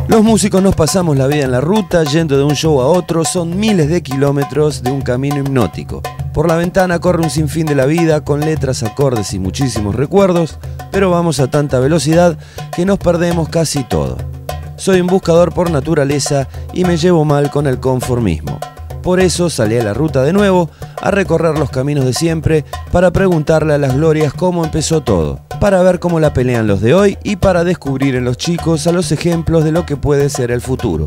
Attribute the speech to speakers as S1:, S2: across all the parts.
S1: Los músicos nos pasamos la vida en la ruta, yendo de un show a otro, son miles de kilómetros de un camino hipnótico. Por la ventana corre un sinfín de la vida, con letras, acordes y muchísimos recuerdos, pero vamos a tanta velocidad que nos perdemos casi todo. Soy un buscador por naturaleza y me llevo mal con el conformismo. Por eso salí a la ruta de nuevo, a recorrer los caminos de siempre, para preguntarle a las glorias cómo empezó todo, para ver cómo la pelean los de hoy y para descubrir en los chicos a los ejemplos de lo que puede ser el futuro.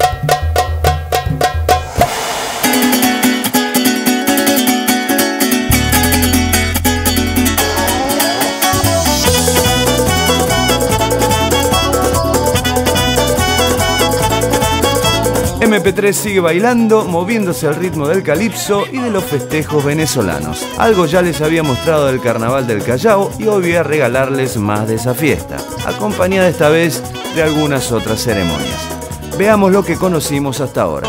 S1: MP3 sigue bailando, moviéndose al ritmo del calipso y de los festejos venezolanos. Algo ya les había mostrado del Carnaval del Callao y hoy voy a regalarles más de esa fiesta, acompañada esta vez de algunas otras ceremonias. Veamos lo que conocimos hasta ahora.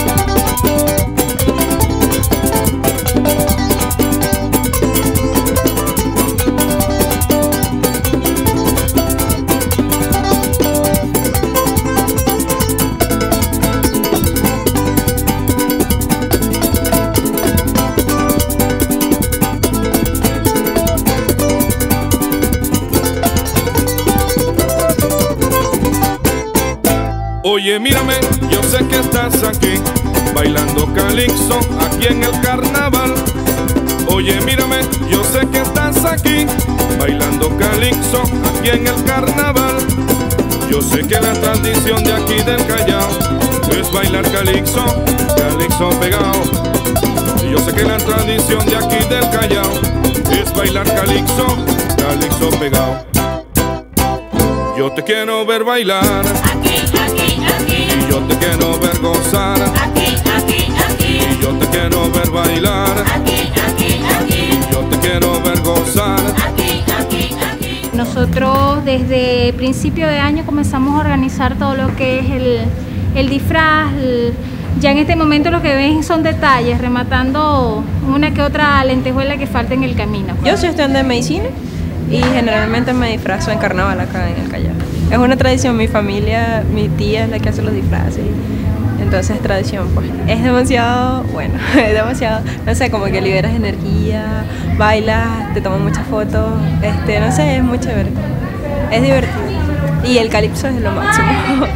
S2: Oye, mírame, yo sé que estás aquí, bailando calipso aquí en el carnaval. Oye, mírame, yo sé que estás aquí, bailando calipso aquí en el carnaval. Yo sé que la tradición de aquí del Callao es bailar calipso, calipso pegado. Yo sé que la tradición de aquí del Callao es bailar calipso, calipso pegado. Yo te quiero ver bailar
S3: aquí, aquí, aquí.
S2: Y yo te quiero ver gozar
S3: Aquí, aquí, aquí.
S2: Y yo te quiero ver bailar
S3: Aquí, aquí, aquí.
S2: Y yo te quiero ver gozar
S3: Aquí, aquí, aquí.
S4: Nosotros desde principio de año comenzamos a organizar todo lo que es el disfraz. Ya en este momento lo que ven son detalles, rematando una que otra lentejuela que falta en el camino.
S5: Yo soy estudiante de medicina y generalmente me disfrazo en carnaval acá en el Callao. Es una tradición, mi familia, mi tía es la que hace los disfraces, entonces es tradición pues. Es demasiado, bueno, es demasiado, no sé, como que liberas energía, bailas, te toman muchas fotos, no sé, es muy chévere, es divertido y el calipso es lo máximo.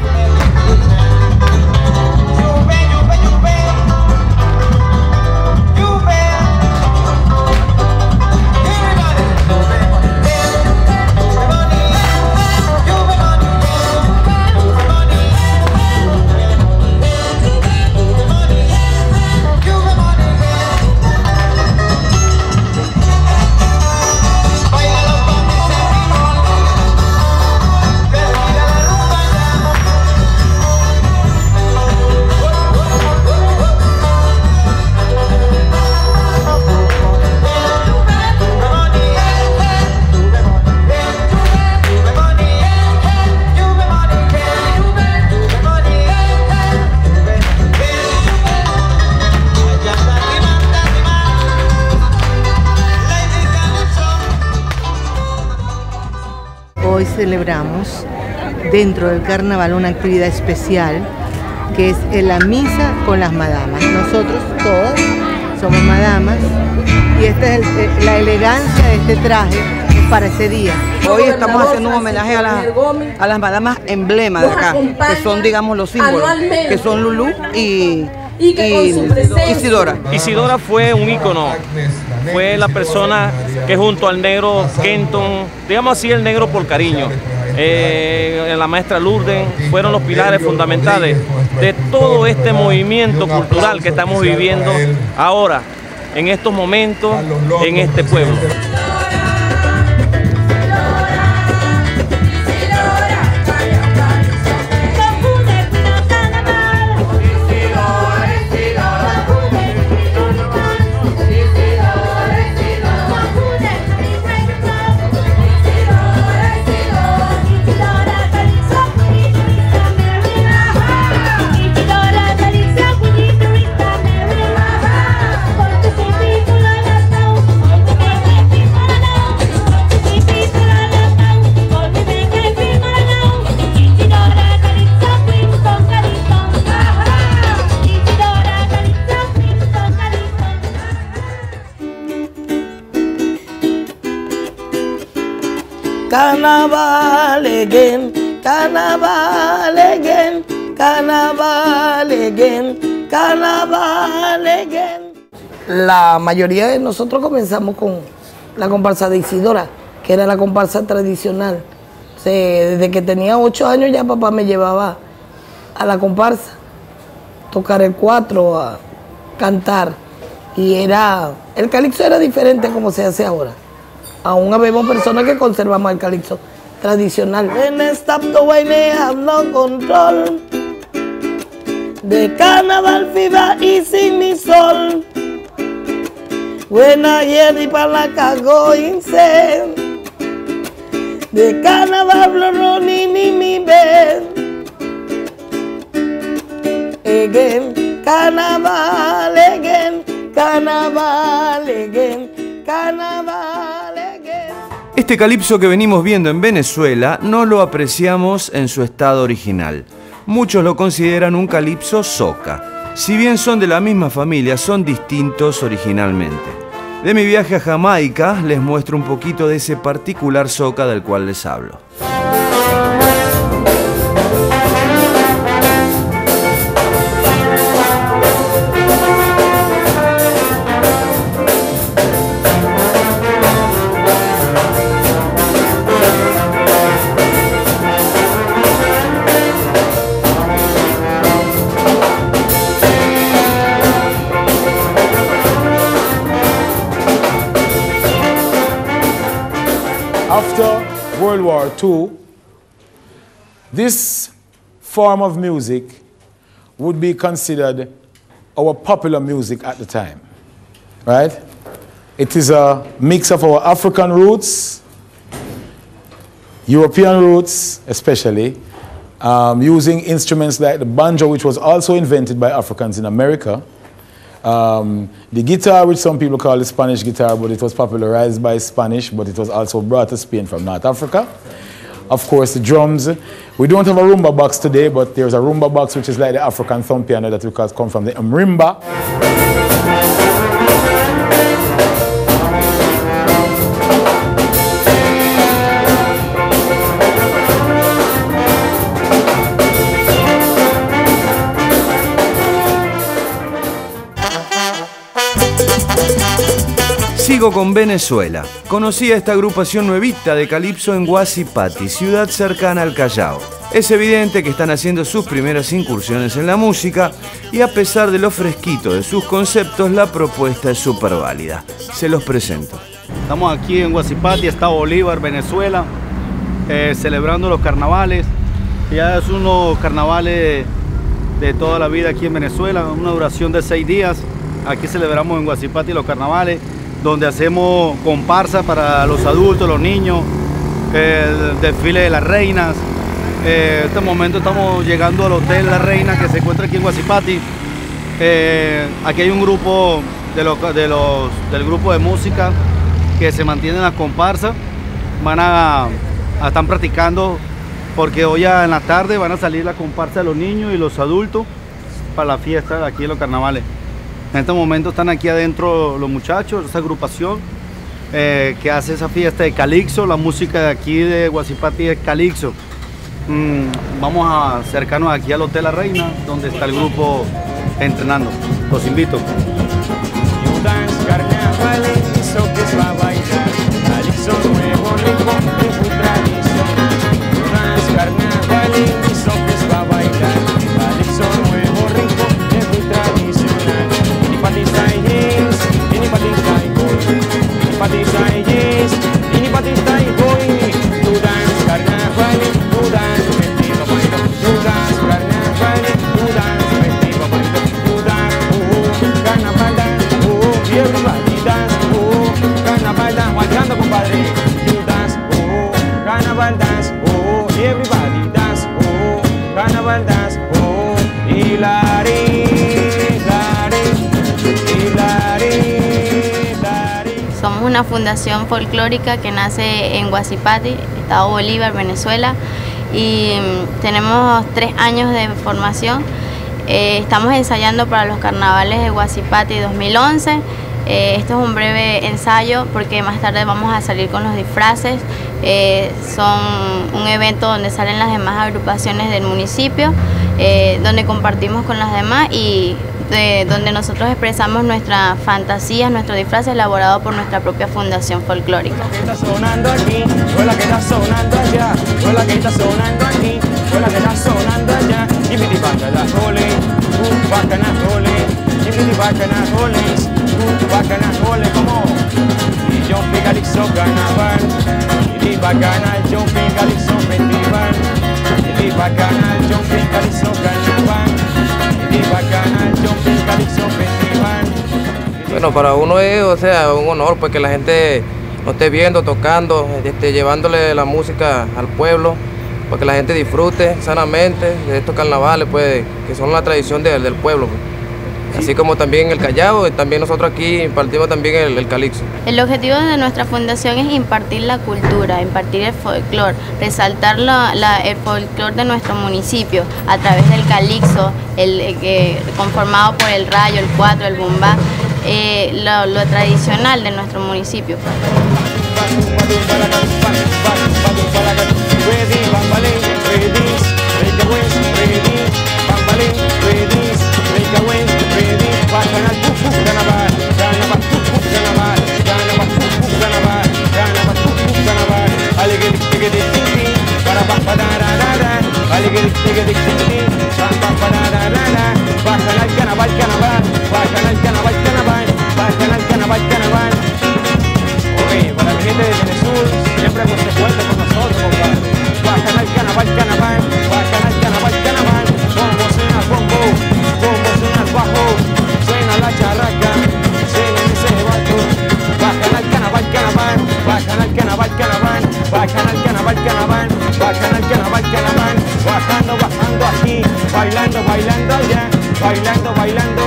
S6: Hoy celebramos dentro del carnaval una actividad especial que es la misa con las madamas. Nosotros todas somos madamas y esta es la elegancia de este traje para ese día.
S7: Hoy estamos haciendo un homenaje a las madamas emblema de acá, que son, digamos, los símbolos, que son Lulú y Isidora.
S8: Isidora fue un ícono, fue la persona que junto al negro Kenton, digamos así, el negro por cariño, la maestra Lourdes, fueron los pilares fundamentales de todo este movimiento cultural que estamos viviendo ahora, en estos momentos, en este pueblo.
S9: Carnaval again, carnaval again, carnaval again, carnaval again. La mayoría de nosotros comenzamos con la comparsa de Isidora, que era la comparsa tradicional. O sea, desde que tenía 8 años ya papá me llevaba a la comparsa, tocar el cuatro, a cantar. Y el calipso era diferente como se hace ahora. Aún habemos personas que conservamos el calipso tradicional. When I stop the way they have no control. The carnival fever is in my soul. When I hear the palaca go insane. The carnival blood running in me bed. Again, carnival again, carnaval again, carnaval again.
S1: Este calipso que venimos viendo en Venezuela no lo apreciamos en su estado original. Muchos lo consideran un calipso soca. Si bien son de la misma familia, son distintos originalmente. De mi viaje a Jamaica les muestro un poquito de ese particular soca del cual les hablo.
S10: After World War II, this form of music would be considered our popular music at the time, right? It is a mix of our African roots, European roots especially, using instruments like the banjo, which was also invented by Africans in America. The guitar, which some people call the Spanish guitar, but it was popularized by Spanish, but it was also brought to Spain from North Africa. Of course, the drums. We don't have a rumba box today, but there's a rumba box which is like the African thumb piano that we call come from the marimba.
S1: Sigo con Venezuela. Conocí a esta agrupación nuevita de calipso en Huasypaty, ciudad cercana al Callao. Es evidente que están haciendo sus primeras incursiones en la música y a pesar de lo fresquito de sus conceptos, la propuesta es súper válida. Se los presento.
S11: Estamos aquí en Huasypaty, Estado Bolívar, Venezuela, celebrando los carnavales. Ya es unos carnavales de toda la vida aquí en Venezuela, una duración de 6 días. Aquí celebramos en Huasypaty los carnavales, donde hacemos comparsa para los adultos, los niños, el desfile de las reinas. En este momento estamos llegando al Hotel La Reina, que se encuentra aquí en Huasypaty. Aquí hay un grupo del grupo de música que se mantiene en las comparsas. Están practicando porque hoy en la tarde van a salir la comparsa de los niños y los adultos para la fiesta de aquí en los carnavales. En este momento están aquí adentro los muchachos, esa agrupación que hace esa fiesta de calipso. La música de aquí de Huasypaty es calipso. Vamos a acercarnos aquí al Hotel La Reina, donde está el grupo entrenando. Los invito.
S12: Somos una fundación folclórica que nace en Huasypaty, Estado Bolívar, Venezuela, y tenemos 3 años de formación. Estamos ensayando para los carnavales de Huasypaty 2011 Esto es un breve ensayo porque más tarde vamos a salir con los disfraces. Son un evento donde salen las demás agrupaciones del municipio, donde compartimos con las demás y donde nosotros expresamos nuestras fantasías, nuestros disfraces elaborados por nuestra propia fundación folclórica.
S13: La que está sonando aquí, o la que está sonando allá, o la que está sonando aquí, o la que está sonando allá. Jimmy bacana jole, bacana jole, Jimmy bacana jole, bacana jole, como y yo Calixto carnaval, y bacana yo Calixto festival, y bacana yo Calixto carnaval, y bacana yo Calixto festival.
S14: Bueno, para uno es, o sea, un honor pues que la gente nos esté viendo, tocando, llevándole la música al pueblo, para que la gente disfrute sanamente de estos carnavales, pues, que son la tradición del pueblo. Pues. Así como también el Callao, y también nosotros aquí impartimos también el calixto.
S12: El objetivo de nuestra fundación es impartir la cultura, impartir el folclore, resaltar el folclore de nuestro municipio a través del calixto, conformado por el rayo, el cuatro, el bumbá, lo tradicional de nuestro municipio.
S13: Oye, para mi gente de Venezuela, siempre consecuente con nosotros, compadre. Bajan al carnaval, bajan al carnaval, bombo suena el bombo, bombo suena el bajo, suena la charraca, suena ese bajo. Bajan al carnaval, bajan al carnaval, bajan al carnaval, bajan al carnaval, bajando aquí, bailando allá, bailando.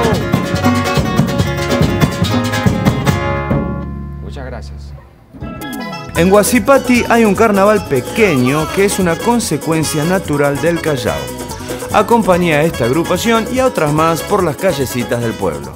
S13: Muchas gracias.
S1: En Huaczipati hay un carnaval pequeño que es una consecuencia natural del Callao. Acompaña a esta agrupación y a otras más por las callecitas del pueblo.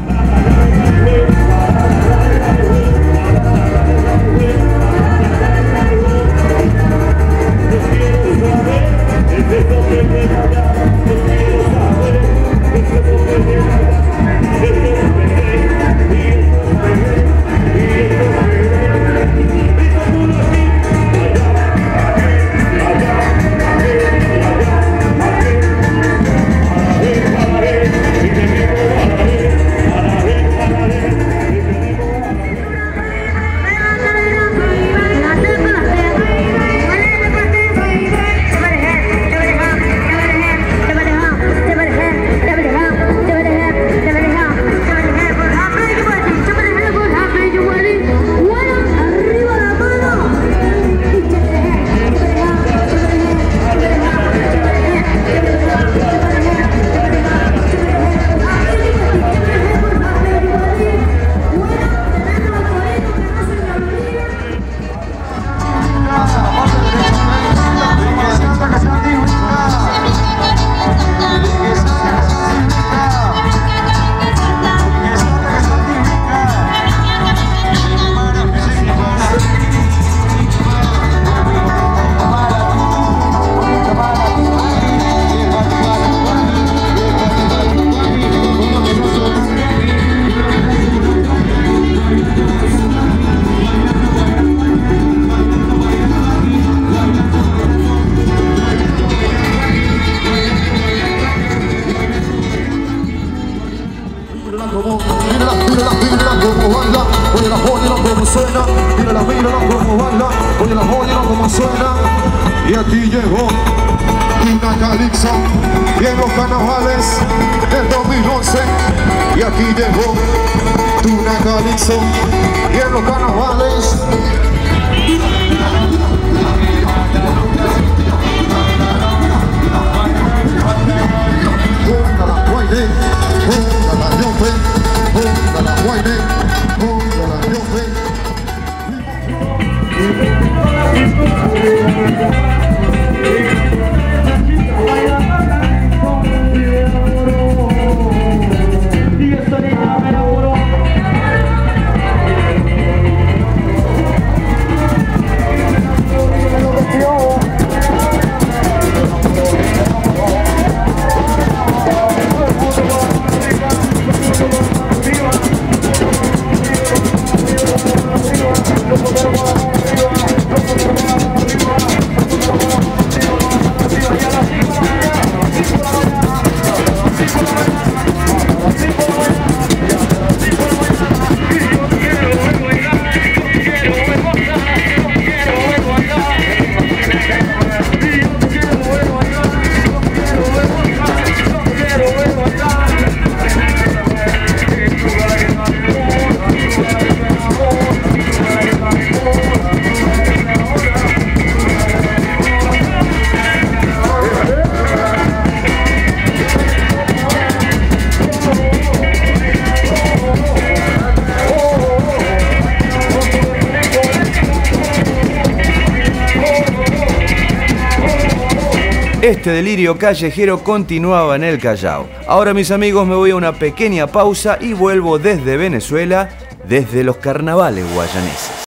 S15: Y aquí llegó una calixto y en los carnavales del 2011. Y aquí llegó una calixto y en los carnavales.
S1: Este delirio callejero continuaba en el Callao. Ahora, mis amigos, me voy a una pequeña pausa y vuelvo desde Venezuela, desde los carnavales guayaneses.